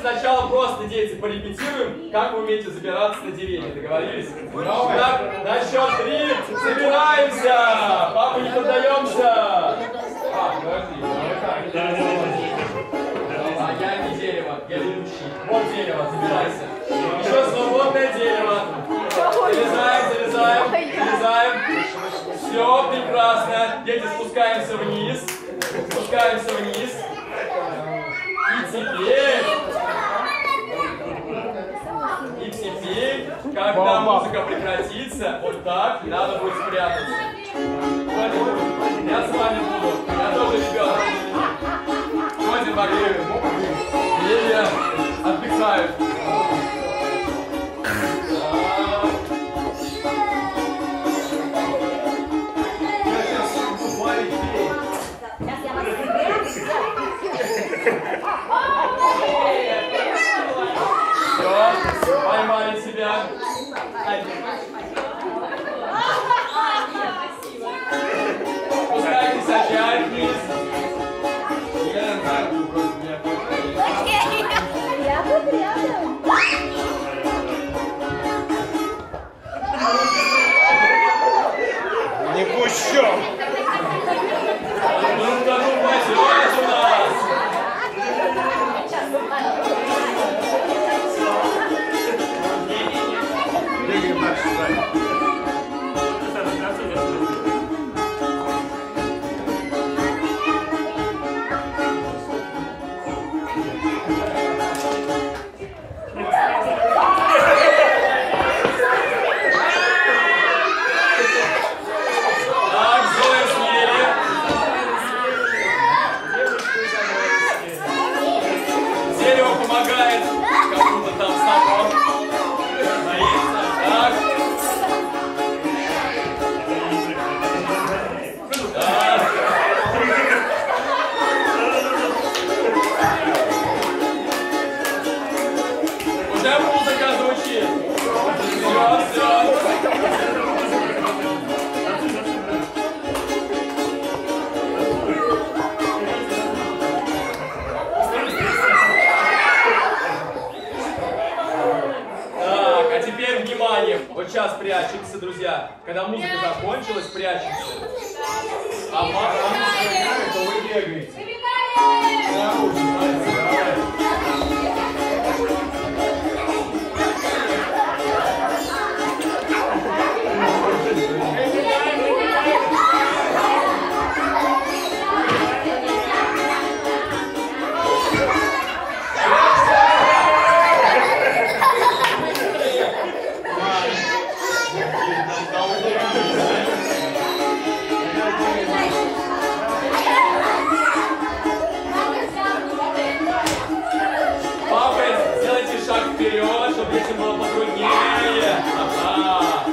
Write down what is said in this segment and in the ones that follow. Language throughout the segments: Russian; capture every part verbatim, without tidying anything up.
сначала просто, дети, порепетируем, как вы умеете забираться на деревья. Договорились? Так, на счет три собираемся! Папа, не поддаемся! А, подожди, давай так. А я не дерево, я ведущий. Вот дерево, забирайся. Еще свободное дерево. Залезаем, залезаем, залезаем. Все, прекрасно. Дети, спускаемся вниз. Спускаемся вниз. И теперь... И теперь, когда музыка прекратится, вот так, надо будет спрятаться. Я с вами буду. Я тоже ребенок. Ходим вокруг. Деревья отдыхают. Все, поймали себя. Спускайтесь опять вниз. Рядом, рядом. Не пущу. Ну-ка, ну-ка, сюда у нас. Бегаем дальше, сзади. Вот сейчас прячемся, друзья. Когда музыка закончилась, прячемся. А мама, то вы бегаете. Вперед, чтобы этим было потруднее. Ага.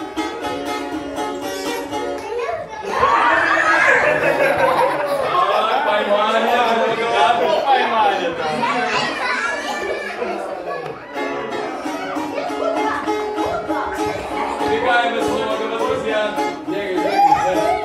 Так, поймали. Да, поймали. Убегаем из логова, друзья. Бегай, бегай,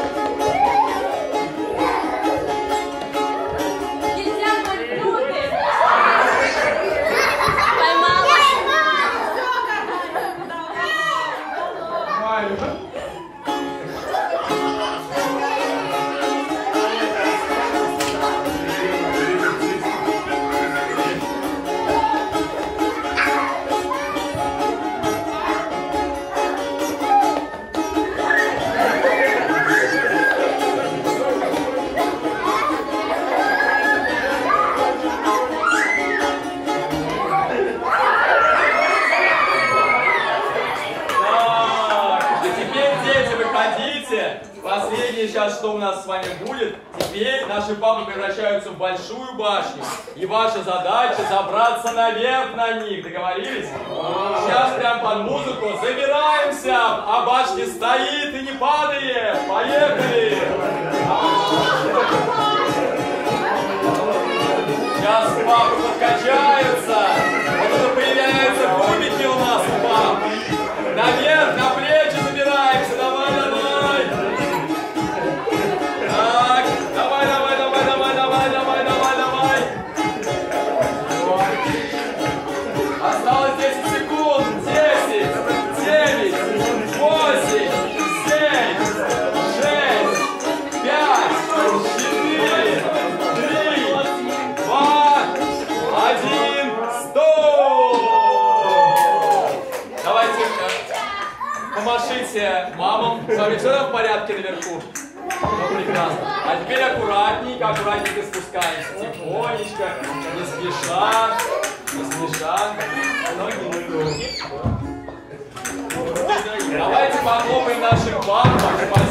Последнее сейчас, что у нас с вами будет, теперь наши папы превращаются в большую башню. И ваша задача забраться наверх на них. Договорились? Сейчас прям под музыку забираемся, а башня стоит и не падает. Поехали! Сейчас папы подкачаются. Вот это появляются кубики у нас, пап. Наверх, на плечи забираемся. Давай, давай. Так, давай, давай, давай, давай, давай, давай, давай, давай. Осталось десять секунд. десять, девять, восемь, семь, шесть, пять, четыре, три, два, один, стоп! Давайте помашите мамам. С вами все в порядке наверху? Ну, прекрасно. А теперь аккуратненько, аккуратненько спускаемся. Тихонечко, не спеша, не спеша. Ноги не руки. Давайте похлопаем нашим папам.